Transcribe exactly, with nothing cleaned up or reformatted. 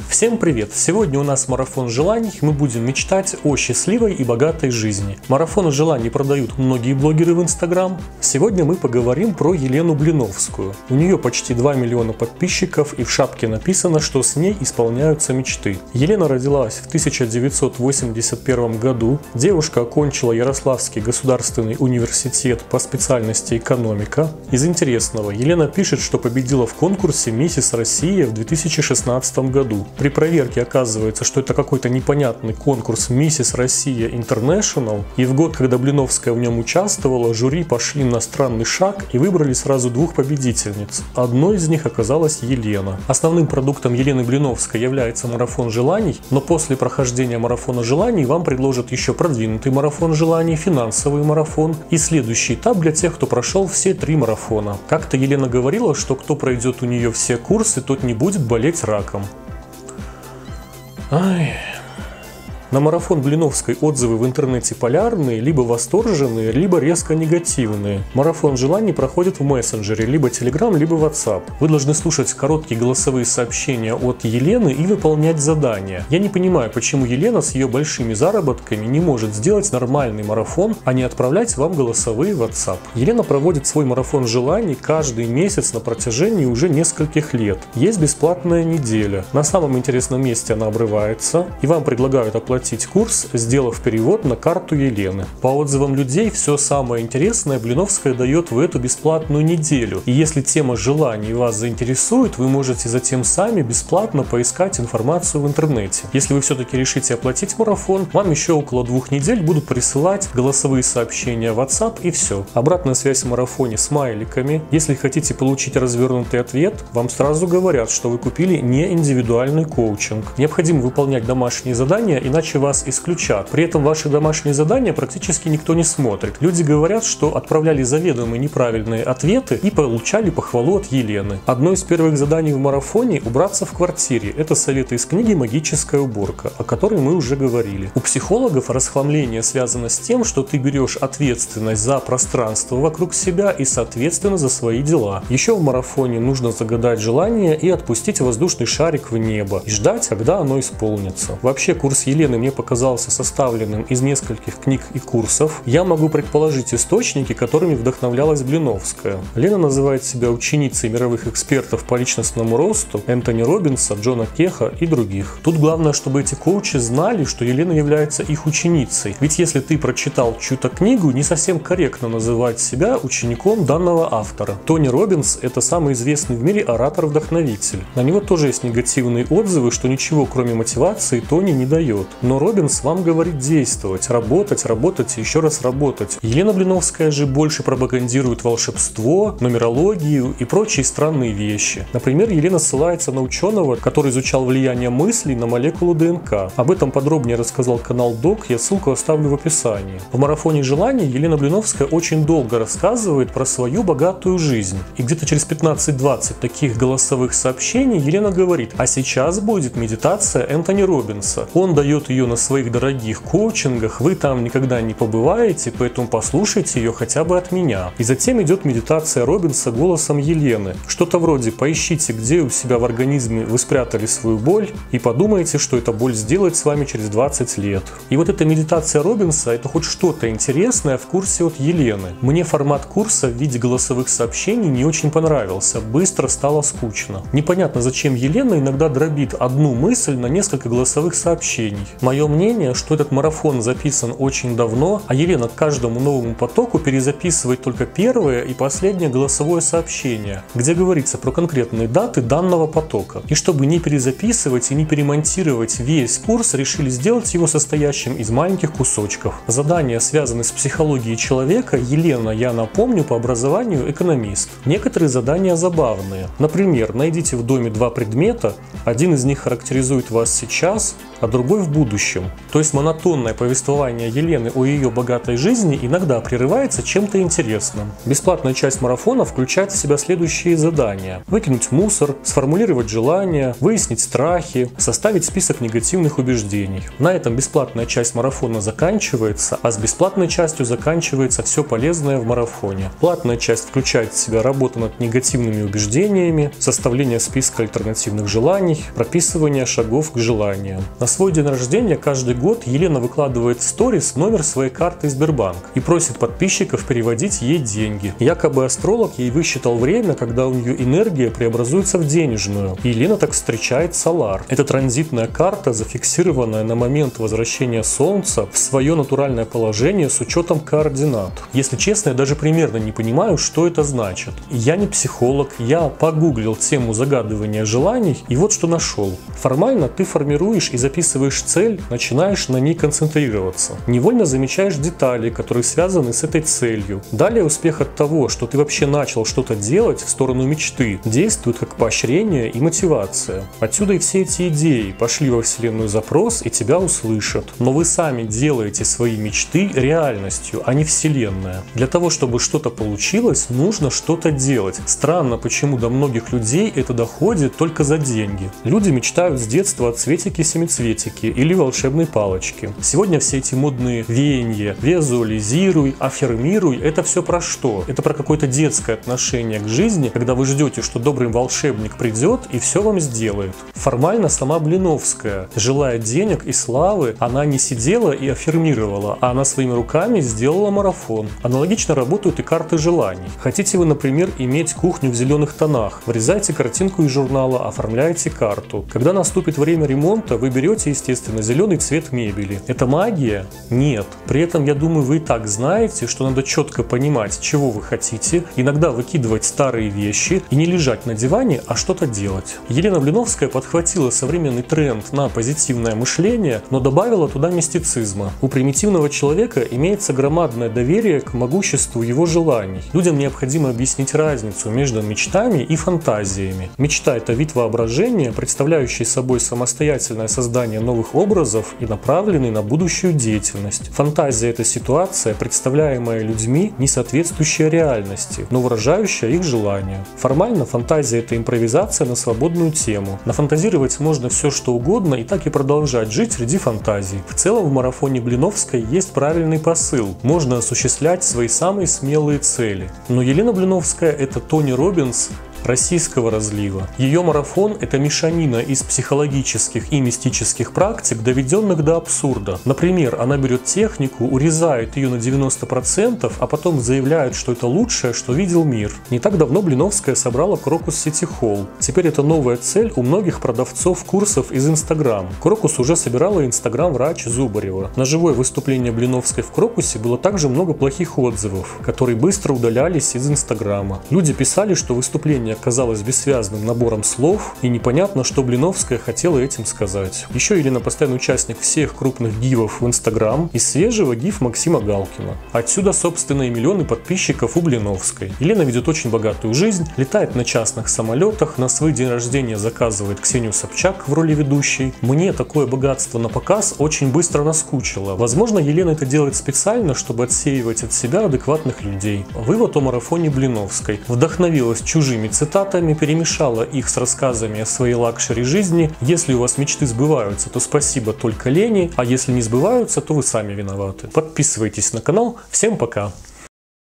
Всем привет! Сегодня у нас марафон желаний, мы будем мечтать о счастливой и богатой жизни. Марафон желаний продают многие блогеры в Инстаграм. Сегодня мы поговорим про Елену Блиновскую. У нее почти два миллиона подписчиков, и в шапке написано, что с ней исполняются мечты. Елена родилась в тысяча девятьсот восемьдесят первом году. Девушка окончила Ярославский государственный университет по специальности экономика. Из интересного, Елена пишет, что победила в конкурсе «Миссис Россия» в две тысячи шестнадцатом году. При проверке оказывается, что это какой-то непонятный конкурс «Миссис Россия Интернешнл», и в год, когда Блиновская в нем участвовала, жюри пошли на странный шаг и выбрали сразу двух победительниц. Одной из них оказалась Елена. Основным продуктом Елены Блиновской является марафон желаний, но после прохождения марафона желаний вам предложат еще продвинутый марафон желаний, финансовый марафон и следующий этап для тех, кто прошел все три марафона. Как-то Елена говорила, что кто пройдет у нее все курсы, тот не будет болеть раком. Ай. На марафон Блиновской отзывы в интернете полярные, либо восторженные, либо резко негативные. Марафон желаний проходит в мессенджере, либо Telegram, либо WhatsApp. Вы должны слушать короткие голосовые сообщения от Елены и выполнять задания. Я не понимаю, почему Елена с ее большими заработками не может сделать нормальный марафон, а не отправлять вам голосовые в WhatsApp. Елена проводит свой марафон желаний каждый месяц на протяжении уже нескольких лет. Есть бесплатная неделя. На самом интересном месте она обрывается, и вам предлагают оплатить курс, сделав перевод на карту Елены. По отзывам людей, все самое интересное Блиновская дает в эту бесплатную неделю. И если тема желаний вас заинтересует, вы можете затем сами бесплатно поискать информацию в интернете. Если вы все-таки решите оплатить марафон, вам еще около двух недель будут присылать голосовые сообщения в WhatsApp и все. Обратная связь в марафоне смайликами. Если хотите получить развернутый ответ, вам сразу говорят, что вы купили не индивидуальный коучинг. Необходимо выполнять домашние задания, иначе вас исключат. При этом ваши домашние задания практически никто не смотрит. Люди говорят, что отправляли заведомо неправильные ответы и получали похвалу от Елены. Одно из первых заданий в марафоне – убраться в квартире. Это советы из книги «Магическая уборка», о которой мы уже говорили. У психологов расхламление связано с тем, что ты берешь ответственность за пространство вокруг себя и, соответственно, за свои дела. Еще в марафоне нужно загадать желание и отпустить воздушный шарик в небо и ждать, когда оно исполнится. Вообще, курс Елены мне показался составленным из нескольких книг и курсов. Я могу предположить источники, которыми вдохновлялась Блиновская. Лена называет себя ученицей мировых экспертов по личностному росту Энтони Роббинса, Джона Кеха и других. Тут главное, чтобы эти коучи знали, что Елена является их ученицей. Ведь если ты прочитал чью-то книгу, не совсем корректно называть себя учеником данного автора. Тони Роббинс – это самый известный в мире оратор-вдохновитель. На него тоже есть негативные отзывы, что ничего кроме мотивации Тони не дает. Но Роббинс вам говорит действовать, работать, работать и еще раз работать. Елена Блиновская же больше пропагандирует волшебство, нумерологию и прочие странные вещи. Например, Елена ссылается на ученого, который изучал влияние мыслей на молекулу ДНК. Об этом подробнее рассказал канал Док, я ссылку оставлю в описании. В марафоне желаний Елена Блиновская очень долго рассказывает про свою богатую жизнь. И где-то через пятнадцать-двадцать таких голосовых сообщений Елена говорит: а сейчас будет медитация Энтони Роббинса. Он дает ее на своих дорогих коучингах, вы там никогда не побываете, поэтому послушайте ее хотя бы от меня. И затем идет медитация Роббинса голосом Елены. Что-то вроде: поищите, где у себя в организме вы спрятали свою боль, и подумайте, что эта боль сделает с вами через двадцать лет. И вот эта медитация Роббинса — это хоть что-то интересное в курсе от Елены. Мне формат курса в виде голосовых сообщений не очень понравился, быстро стало скучно. Непонятно, зачем Елена иногда дробит одну мысль на несколько голосовых сообщений. Мое мнение, что этот марафон записан очень давно, а Елена к каждому новому потоку перезаписывает только первое и последнее голосовое сообщение, где говорится про конкретные даты данного потока. И чтобы не перезаписывать и не перемонтировать весь курс, решили сделать его состоящим из маленьких кусочков. Задания связаны с психологией человека. Елена, я напомню, по образованию экономист. Некоторые задания забавные. Например, найдите в доме два предмета, один из них характеризует вас сейчас, а другой в будущем. будущем. То есть монотонное повествование Елены о ее богатой жизни иногда прерывается чем-то интересным. Бесплатная часть марафона включает в себя следующие задания: выкинуть мусор, сформулировать желания, выяснить страхи, составить список негативных убеждений. На этом бесплатная часть марафона заканчивается, а с бесплатной частью заканчивается все полезное в марафоне. Платная часть включает в себя работу над негативными убеждениями, составление списка альтернативных желаний, прописывание шагов к желаниям. На свой день рождения каждый год Елена выкладывает в сторис номер своей карты Сбербанк и просит подписчиков переводить ей деньги. Якобы астролог ей высчитал время, когда у нее энергия преобразуется в денежную. И Елена так встречает Солар. Это транзитная карта, зафиксированная на момент возвращения Солнца в свое натуральное положение с учетом координат. Если честно, я даже примерно не понимаю, что это значит. Я не психолог, я погуглил тему загадывания желаний и вот что нашел. Формально ты формируешь и записываешь цель, начинаешь на ней концентрироваться. Невольно замечаешь детали, которые связаны с этой целью. Далее успех от того, что ты вообще начал что-то делать в сторону мечты, действует как поощрение и мотивация. Отсюда и все эти идеи пошли во Вселенную запрос и тебя услышат. Но вы сами делаете свои мечты реальностью, а не Вселенная. Для того, чтобы что-то получилось, нужно что-то делать. Странно, почему до многих людей это доходит только за деньги. Люди мечтают с детства о цветике-семицветике или волшебной палочке. Сегодня все эти модные веяния «визуализируй», «аффирмируй» — это все про что? Это про какое-то детское отношение к жизни, когда вы ждете, что добрый волшебник придет и все вам сделает. Формально сама Блиновская, желая денег и славы, она не сидела и аффирмировала, а она своими руками сделала марафон. Аналогично работают и карты желаний. Хотите вы, например, иметь кухню в зеленых тонах, вырезайте картинку из журнала, оформляете карту. Когда наступит время ремонта, вы берете, естественно, зеленый цвет мебели. Это магия? Нет. При этом, я думаю, вы и так знаете, что надо четко понимать, чего вы хотите, иногда выкидывать старые вещи и не лежать на диване, а что-то делать. Елена Блиновская подхватила современный тренд на позитивное мышление, но добавила туда мистицизма. У примитивного человека имеется громадное доверие к могуществу его желаний. Людям необходимо объяснить разницу между мечтами и фантазиями. Мечта – это вид воображения, представляющий собой самостоятельное создание новых образов и направленный на будущую деятельность. Фантазия – это ситуация, представляемая людьми, не соответствующая реальности, но выражающая их желания. Формально фантазия – это импровизация на свободную тему. Нафантазировать можно все, что угодно, и так и продолжать жить среди фантазий. В целом в марафоне Блиновской есть правильный посыл. Можно осуществлять свои самые смелые цели. Но Елена Блиновская – это Тони Роббинс российского разлива. Ее марафон – это мешанина из психологических и мистических практик, доведенных до абсурда. Например, она берет технику, урезает ее на девяносто процентов, а потом заявляет, что это лучшее, что видел мир. Не так давно Блиновская собрала Крокус Сити Холл. Теперь это новая цель у многих продавцов курсов из Инстаграм. Крокус уже собирала Инстаграм-врач Зубарева. На живое выступление Блиновской в Крокусе было также много плохих отзывов, которые быстро удалялись из Инстаграма. Люди писали, что выступление оказалось бессвязным набором слов, и непонятно, что Блиновская хотела этим сказать. Еще Елена постоянный участник всех крупных гивов в Инстаграм и свежего гиф Максима Галкина. Отсюда, собственно, и миллионы подписчиков у Блиновской. Елена ведет очень богатую жизнь, летает на частных самолетах, на свой день рождения заказывает Ксению Собчак в роли ведущей. Мне такое богатство на показ очень быстро наскучило. Возможно, Елена это делает специально, чтобы отсеивать от себя адекватных людей. Вывод о марафоне Блиновской. Вдохновилась чужими цитатами, перемешала их с рассказами о своей лакшери жизни. Если у вас мечты сбываются, то спасибо только лени, а если не сбываются, то вы сами виноваты. Подписывайтесь на канал. Всем пока!